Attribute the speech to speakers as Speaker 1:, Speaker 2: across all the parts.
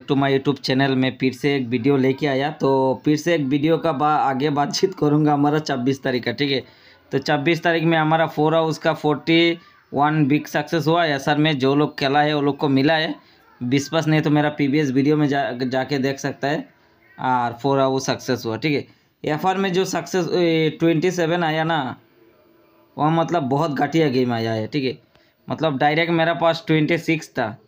Speaker 1: To my YouTube channel में फिर से एक वीडियो लेके आया। तो फिर से एक वीडियो का आगे बातचीत करूंगा हमारा 26 तारीख का, ठीक है। तो 26 तारीख में हमारा 4 हाउस का 41 बिग सक्सेस हुआ है। सर में जो लोग खेला है वो लोग को मिला है। विश्वास नहीं तो मेरा प्रीवियस वीडियो में जाके देख सकता है। और 4 हाउस सक्सेस हुआ, ठीक है। एफआर में जो सक्सेस 27 आया ना, वह मतलब बहुत घटिया गेम आया है, ठीक है। मतलब डायरेक्ट मेरा पास 26 था,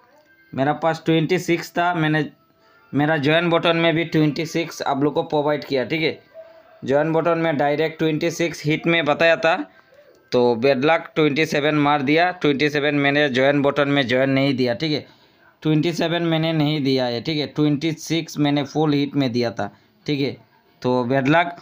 Speaker 1: मैंने मेरा जॉइन बटन में भी 26 आप लोग को प्रोवाइड किया, ठीक है। जॉइन बटन में डायरेक्ट 26 हिट में बताया था, तो बैड लक 27 मार दिया। 27 मैंने जॉइन बटन में जॉइन नहीं दिया, ठीक है। 27 मैंने नहीं दिया है, ठीक है। 26 मैंने फुल हिट में दिया था, ठीक है। तो बैड लक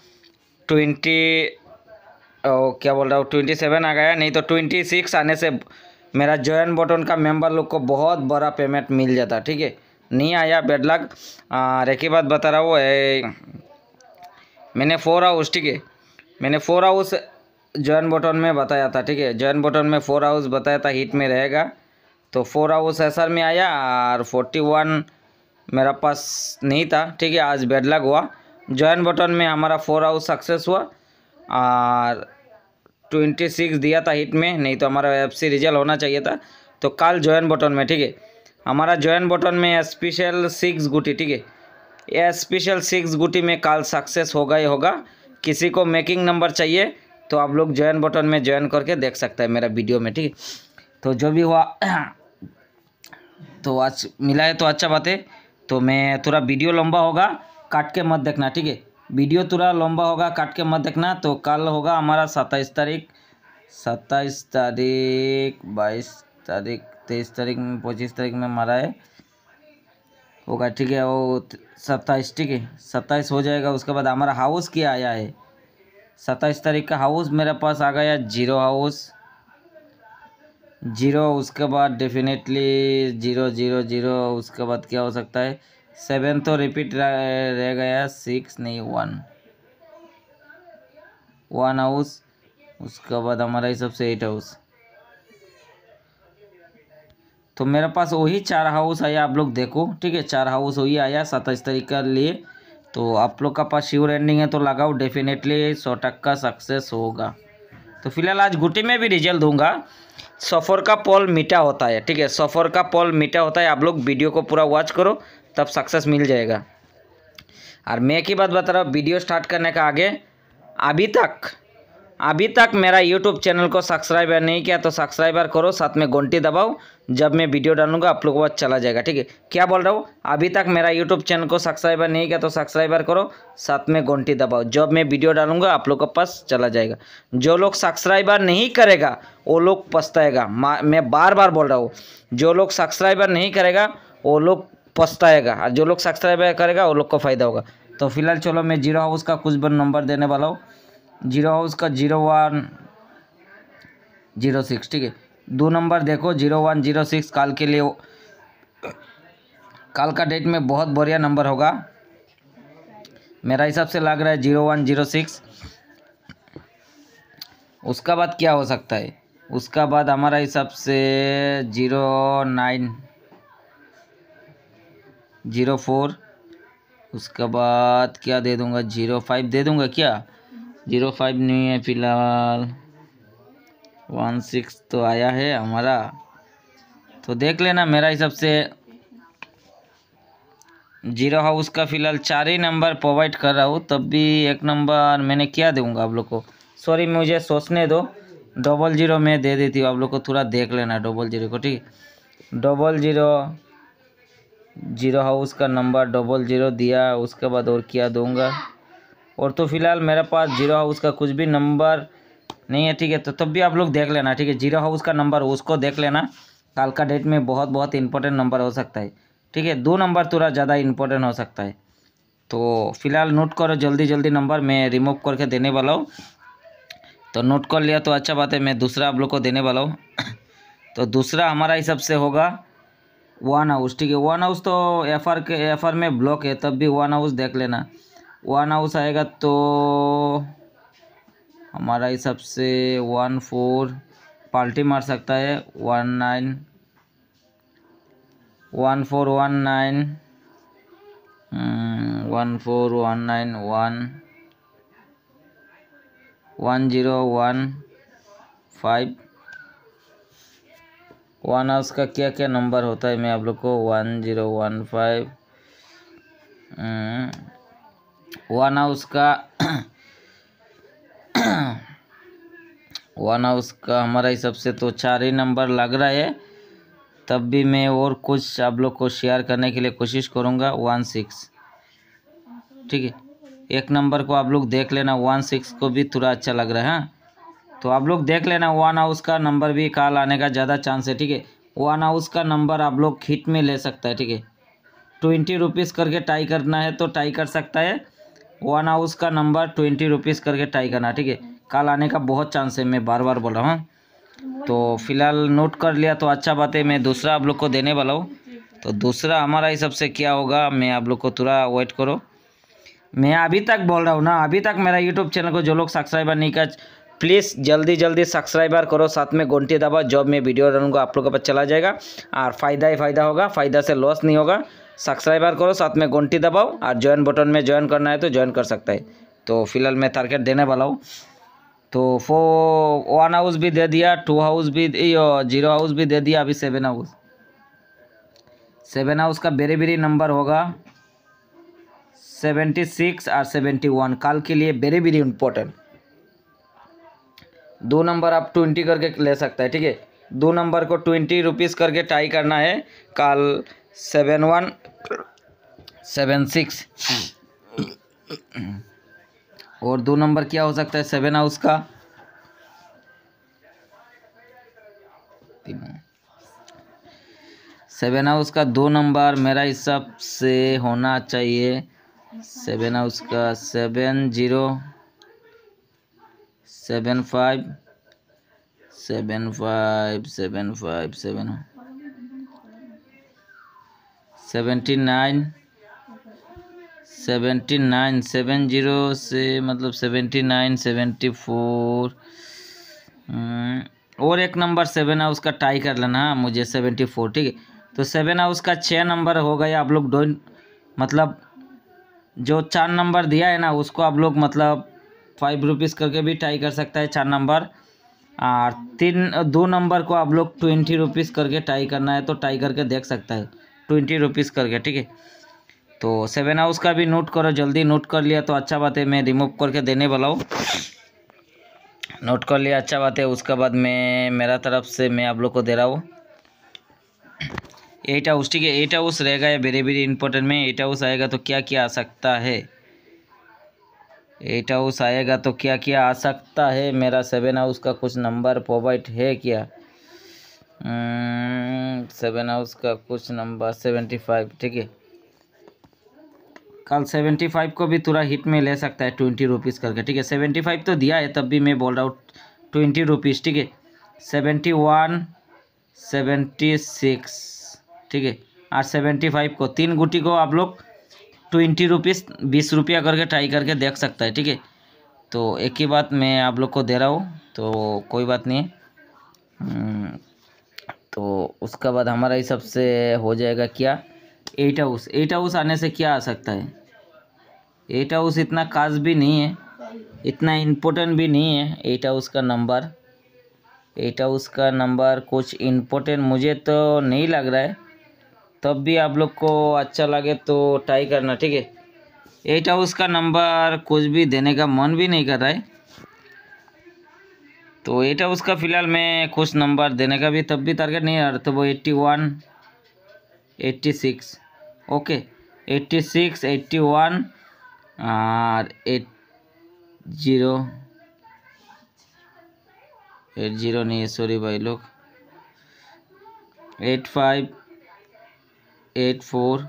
Speaker 1: 27 आ गया, नहीं तो 26 आने से मेरा जॉइन बटन का मेंबर लोग को बहुत बड़ा पेमेंट मिल जाता, ठीक है। नहीं आया, बैड लक। एक ही बात बता रहा हूँ, मैंने 4 हाउस, ठीक है, मैंने 4 हाउस जॉइन बटन में बताया था, ठीक है। जॉइन बटन में 4 हाउस बताया था हिट में रहेगा, तो 4 हाउस एसआर में आया और 41 मेरा पास नहीं था, ठीक है। आज बैड लक हुआ, जॉइन बटन में हमारा 4 हाउस सक्सेस हुआ और 26 दिया था हिट में, नहीं तो हमारा एफसी रिजल्ट होना चाहिए था। तो कल जॉइन बटन में, ठीक है, हमारा जॉइन बटन में स्पेशल 6 गुटी, ठीक है, ये स्पेशल 6 गुटी में कल सक्सेस होगा ही होगा। किसी को मेकिंग नंबर चाहिए तो आप लोग जॉइन बटन में ज्वाइन करके देख सकते हैं मेरा वीडियो में, ठीक है। तो जो भी हुआ तो आज मिला है तो अच्छा बात है। तो मैं थोड़ा वीडियो लंबा होगा, काट के मत देखना, ठीक है। वीडियो थोड़ा लंबा होगा, काट के मत देखना। तो कल होगा हमारा 27 तारीख, 27 तारीख, 22 तारीख, 23 तारीख में, 25 तारीख में मारा है होगा, ठीक है। वो 27, ठीक है, 27 हो जाएगा। उसके बाद हमारा हाउस क्या आया है 27 तारीख का हाउस मेरे पास आ गया 0 हाउस 0। उसके बाद डेफिनेटली 0 0 0। उसके बाद क्या हो सकता है 7 तो रिपीट रह गया, 6 नहीं 1 हाउस। उसके बाद हमारा हिसाब से 8 हाउस। तो मेरे पास वही 4 हाउस आया, आप लोग देखो, ठीक है। 4 हाउस वही आया 27 तारीख का लिए। तो आप लोग का पास श्योर एंडिंग है तो लगाओ, डेफिनेटली 100% सक्सेस होगा। तो फिलहाल आज गुटी में भी रिजल्ट दूंगा। सफ़र का पोल मीठा होता है, ठीक है, सफ़र का पोल मीठा होता है। आप लोग वीडियो को पूरा वॉच करो, तब सक्सेस मिल जाएगा। और मैं एक ही बात बता रहा हूँ, वीडियो स्टार्ट करने का आगे अभी तक मेरा यूट्यूब चैनल को सब्सक्राइबर नहीं किया तो सब्सक्राइबर करो, साथ में घंटी दबाओ। जब मैं वीडियो डालूंगा आप लोगों को पास चला जाएगा, ठीक है। क्या बोल रहा हूँ, अभी तक मेरा यूट्यूब चैनल को सब्सक्राइबर नहीं किया तो सब्सक्राइबर करो, साथ में घंटी दबाओ। जब मैं वीडियो डालूंगा आप लोगों के पास चला जाएगा। जो लोग सब्सक्राइबर नहीं करेगा वो लोग पछताएगा। मैं बार बार बोल रहा हूँ, जो लोग सब्सक्राइबर नहीं करेगा वो लोग पछताएगा, और जो लोग सब्सक्राइबर करेगा वो लोग को फ़ायदा होगा। तो फिलहाल चलो मैं 0 हाउस का कुछ नंबर देने वाला हूँ। 0 हाउस का 01 06, ठीक है। 2 नंबर देखो 01 06 कल के लिए, कल का डेट में बहुत बढ़िया नंबर होगा मेरा हिसाब से लग रहा है 01 06। उसका बाद क्या हो सकता है, उसका बाद हमारा हिसाब से 09 04। उसके बाद क्या दे दूंगा 05 दे दूंगा क्या, 05 नहीं है फिलहाल। 16 तो आया है हमारा, तो देख लेना। मेरा हिसाब से 0 हाउस का फिलहाल 4 ही नंबर प्रोवाइड कर रहा हूँ, तब भी एक नंबर मैंने क्या दूंगा आप लोग को, सॉरी मुझे सोचने दो। 00 में दे देती हूँ, आप लोग को थोड़ा देख लेना 00 को, ठीक है। 00 0 हाउस का नंबर 00 दिया। उसके बाद और क्या दूंगा, और तो फिलहाल मेरे पास 0 हाउस का कुछ भी नंबर नहीं है, ठीक है। तो तब भी आप लोग देख लेना, ठीक है। 0 हाउस का नंबर उसको देख लेना, कल का डेट में बहुत इंपॉर्टेंट नंबर हो सकता है, ठीक है। 2 नंबर थोड़ा ज़्यादा इंपॉर्टेंट हो सकता है। तो फिलहाल नोट करो जल्दी नंबर, मैं रिमूव करके देने वाला हूँ। तो नोट कर लिया तो अच्छा बात है, मैं दूसरा आप लोग को देने वाला हूँ। तो दूसरा हमारा हिसाब से होगा 1 हाउस, ठीक है। 1 हाउस तो एफआर में ब्लॉक है, तब भी 1 हाउस देख लेना। 1 हाउस आएगा तो हमारा हिसाब से 14 पाल्टी मार सकता है। 19 1419 1419110105। वन हाउस का क्या क्या नंबर होता है मैं आप लोग को 1015। वन हाउस का वन हाउस का हमारा हिसाब से तो 4 ही नंबर लग रहा है, तब भी मैं और कुछ आप लोग को शेयर करने के लिए कोशिश करूँगा। 16, ठीक है। एक नंबर को आप लोग देख लेना, 16 को भी थोड़ा अच्छा लग रहा है। हाँ, तो आप लोग देख लेना, वन हाउस का नंबर भी कॉल आने का ज़्यादा चांस है, ठीक है। वन हाउस का नंबर आप लोग हिट में ले सकता है, ठीक है। 20 रुपीज़ करके टाई करना है तो टाई कर सकता है। वन हाउस का नंबर 20 रुपीज़ करके टाई करना, ठीक है। कॉल आने का बहुत चांस है, मैं बार बार बोल रहा हूँ। तो फिलहाल नोट कर लिया तो अच्छा बात है। मैं दूसरा आप लोग को देने वाला हूँ। तो दूसरा हमारा हिसाब से क्या होगा, मैं आप लोग को थोड़ा वेट करो। मैं अभी तक बोल रहा हूँ ना, अभी तक मेरा यूट्यूब चैनल को जो लोग सब्सक्राइबर नहीं कर, प्लीज़ जल्दी जल्दी सब्सक्राइबर करो, साथ में घंटी दबाओ। जब मैं वीडियो डालूंगा आप लोग के पास चला जाएगा और फ़ायदा ही फ़ायदा होगा, फ़ायदा से लॉस नहीं होगा। सब्सक्राइबर करो, साथ में घंटी दबाओ और ज्वाइन बटन में ज्वाइन करना है तो ज्वाइन कर सकता है। तो फिलहाल मैं टारगेट देने वाला हूँ। तो वन हाउस भी दे दिया, 2 हाउस भी, 0 हाउस भी दे दिया। अभी 7 हाउस, 7 हाउस का बेरी बेरी नंबर होगा 76 और 71। कल के लिए वेरी वेरी इंपॉर्टेंट। 2 नंबर आप 20 करके ले सकता है, ठीक है। 2 नंबर को 20 रुपीज़ करके टाई करना है। कल 71 76 और 2 नंबर क्या हो सकता है 7 हाउस का, 7 हाउस का 2 नंबर मेरा हिसाब से होना चाहिए 7 हाउस का 70 75 75 75 79 79 70 से मतलब 79 74। और एक नंबर 7 हाउस का टाई कर लेना मुझे 74, ठीक है। तो 7 हाउस का 6 नंबर हो गया। आप लोग डोंट मतलब जो 4 नंबर दिया है ना उसको आप लोग मतलब 5 रुपीज़ करके भी टाई कर सकता है 4 नंबर। और 2 नंबर को आप लोग 20 रुपीज़ करके टाई करना है तो टाई करके देख सकता है 20 रुपीज़ करके, ठीक है। तो 7 हाउस का भी नोट करो, जल्दी नोट कर लिया तो अच्छा बात है। मैं रिमूव करके देने वाला हूँ। नोट कर लिया, अच्छा बात है। उसके बाद मैं मेरा तरफ से मैं आप लोग को दे रहा हूँ 8 हाउस, ठीक है। 8 हाउस रहेगा ये वेरी वेरी इंपॉर्टेंट में। 8 हाउस आएगा तो क्या क्या आ सकता है, 8 हाउस आएगा तो क्या क्या आ सकता है। मेरा 7 हाउस का कुछ नंबर प्रोवाइड है क्या, 7 हाउस का कुछ नंबर 75, ठीक है। कल 75 को भी थोड़ा हिट में ले सकता है 20 रुपीज़ करके, ठीक है। 75 तो दिया है, तब भी मैं बोल रहा हूँ 20 रुपीज़, ठीक है। 71 76, ठीक है। और 75 को 3 गुटी को आप लोग 20 रुपीज़ 20 रुपया करके ट्राई करके देख सकता है, ठीक है। तो एक ही बात मैं आप लोग को दे रहा हूँ, तो कोई बात नहीं है। तो उसका बाद हमारा हिसाब से हो जाएगा क्या 8 हाउस। 8 हाउस आने से क्या आ सकता है, 8 हाउस इतना खास भी नहीं है, इतना इम्पोर्टेंट भी नहीं है। 8 हाउस का नंबर, 8 हाउस का नंबर कुछ इम्पोर्टेंट मुझे तो नहीं लग रहा है। तब भी आप लोग को अच्छा लगे तो ट्राई करना, ठीक है। 8 हाउस का नंबर कुछ भी देने का मन भी नहीं कर रहा है। तो 8 हाउस का फिलहाल मैं कुछ नंबर देने का भी तब भी टारगेट नहीं है। तो वो 81 86, ओके 86 81 और 80 नहीं है, सॉरी भाई लोग, 85 84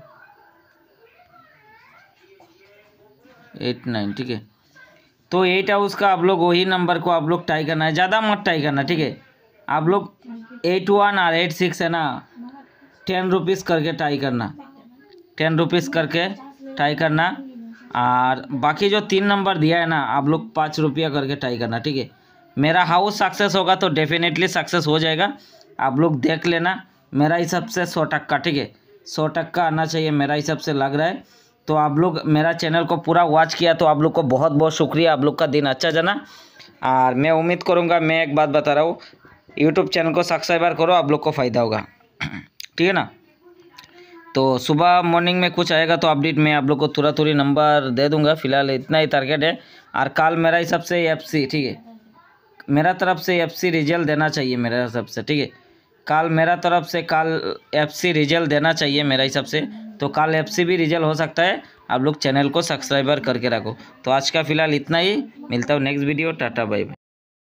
Speaker 1: 89, ठीक है। तो 8 हाउस का आप लोग वही नंबर को आप लोग टाई करना है, ज़्यादा मत टाई करना, ठीक है। आप लोग 81 और 86 है ना 10 रुपीज़ करके टाई करना, 10 रुपीज़ करके टाई करना। और बाकी जो 3 नंबर दिया है ना आप लोग 5 रुपया करके टाई करना, ठीक है। मेरा हाउस सक्सेस होगा तो डेफिनेटली सक्सेस हो जाएगा, आप लोग देख लेना। मेरा हिसाब से 100%, ठीक है, 100% आना चाहिए मेरा हिसाब से लग रहा है। तो आप लोग मेरा चैनल को पूरा वॉच किया तो आप लोग को बहुत बहुत शुक्रिया। आप लोग का दिन अच्छा जाना। और मैं उम्मीद करूँगा, मैं एक बात बता रहा हूँ, यूट्यूब चैनल को सब्सक्राइबर करो, आप लोग को फ़ायदा होगा। ठीक है ना। तो सुबह मॉर्निंग में कुछ आएगा तो अपडेट मैं आप लोग को तुरंत नंबर दे दूंगा। फिलहाल इतना ही टारगेट है। और कल मेरा हिसाब से FC, ठीक है, मेरा तरफ से FC रिजल्ट देना चाहिए मेरे हिसाब से। ठीक है, कल मेरा तरफ से कल FC रिजल्ट देना चाहिए मेरे हिसाब से। तो कल FC भी रिजल्ट हो सकता है। आप लोग चैनल को सब्सक्राइबर करके रखो। तो आज का फिलहाल इतना ही, मिलता हूँ next video. Tata bye bye.